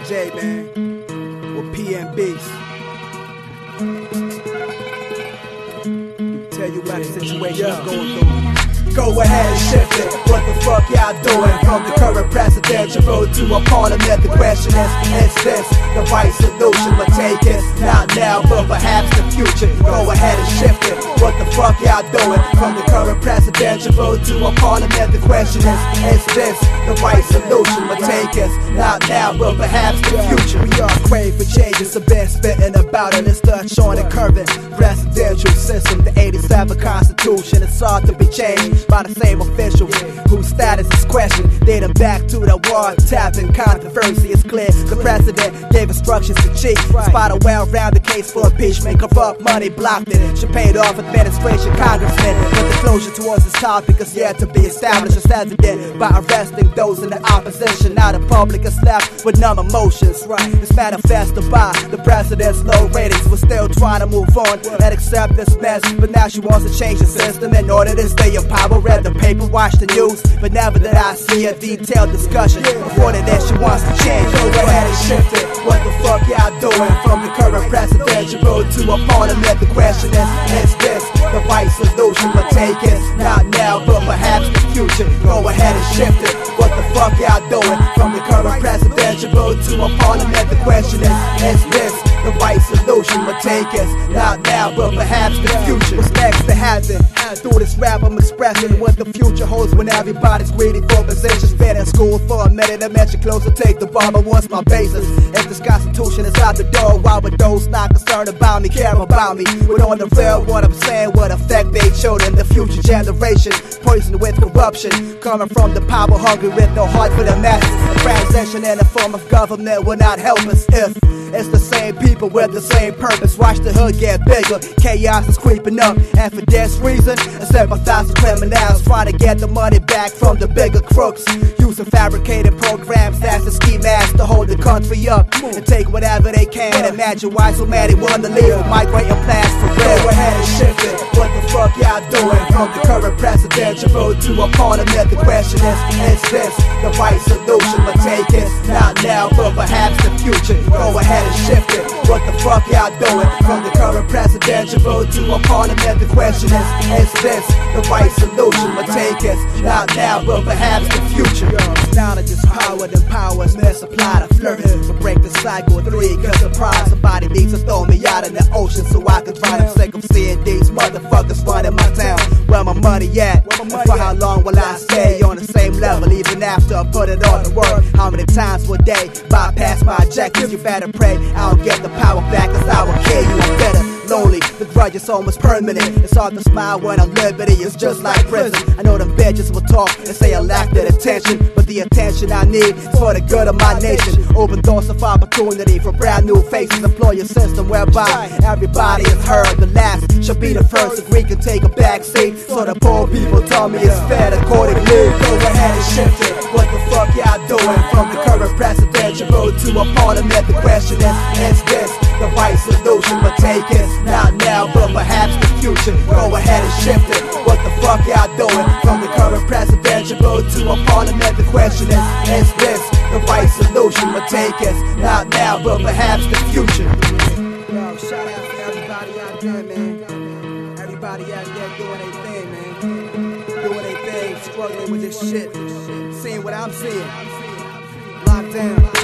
J, man, or PMBs. Tell you about the situation I'm going through. Go ahead and shift it. What the fuck y'all doing? From the current presidential road to a parliament, the question is this the right solution? But take it not now, but perhaps the future. Go ahead and shift it. What the fuck y'all doing? From the current presidential road to a parliament, the question is this the right solution? But take it not now, but perhaps the future. We are craving for changes, the best spitting about it. Let's touch on the current presidential system, the 87 Constitution. It's hard to be changed by the same officials whose status is questioned. Dating back to the war-tapping controversy. It's clear the president gave instructions to chief. Spot a well-rounded case for impeachment. Corrupt money blocked it. She paid off administration congressmen. But the closure towards this topic is yet to be established as evident by arresting those in the opposition. Now the public is left with numb emotions. It's manifested by the president's low ratings. We're still trying to move on and accept this mess, but now she wants to change the system in order to stay in power. Read the paper, watch the news, but never did I see a detailed discussion before that she wants to change. Go ahead and shift it. What the fuck y'all doing? From the current presidential road to a parliament, the question is this the right solution? But take it not now, but perhaps the future. Go ahead and shift it. What the fuck y'all doing? From the current presidential road to a parliament, the question is this the right solution? But take it not now, but perhaps the future. What's next to happen? Through this rap I'm expressing what the future holds when everybody's greedy for positions. Been in school for a minute, I mention closer, take the bar, but what's my basis? If this constitution is out the door, why would those not concerned about me care about me? But on the real, what I'm saying would affect their children, the future generation, poisoned with corruption, coming from the power hungry with no heart for the masses. A transition in the form of government will not help us if it's the same people with the same purpose. Watch the hood get bigger, chaos is creeping up, and for this reason, several thousand criminals trying to get the money back from the bigger crooks, using fabricated programs as a ski mask to hold the country up and take whatever they can. Imagine why so many want to leave with migrating plans for real. Go ahead and shift it. What the fuck y'all doing? From the current presidential road to a parliament, the question is this the right solution? But take it not now, but perhaps the future. Go ahead and shift it. What the fuck y'all doing? From the current presidential road to a parliament, the question is this the right solution? But take it not now, but perhaps the future. Knowledge is power, then power is misapplied. I flirting, but break the cycle 3 cause surprise. Somebody needs to throw me out in the ocean so I can drown. I'm sick of seeing these motherfuckers running my town. Where my money at? And for how long will I stay on the same level even after I put it on the work? How many times will they bypass my objectives? You better pray I don't get the power back, cause I will kill you. I'm better lonely, the grudge is almost permanent. It's hard to smile when I'm liberty, it's just like prison. I know them bitches will talk and say I lack that attention, but the attention I need is for the good of my nation. Open doors of opportunity for brand new faces. Employ a system whereby everybody is heard. The last should be the first. Agree can take a back seat, so the poor people tell me it's fair accordingly. Go ahead and shift it. What the fuck y'all doing? From the current presidential road to a parliament, the question is this the right solution? But take it not now, but perhaps the future. Go ahead and shift it. What the fuck y'all doing? From the current presidential road to a parliament, the question is this the right solution? But take it not now, but perhaps the future. Yo, shout out to everybody out there, man. Everybody out there doing their thing, man. Doing their thing, struggling with this shit. Seeing what I'm seeing. Locked down.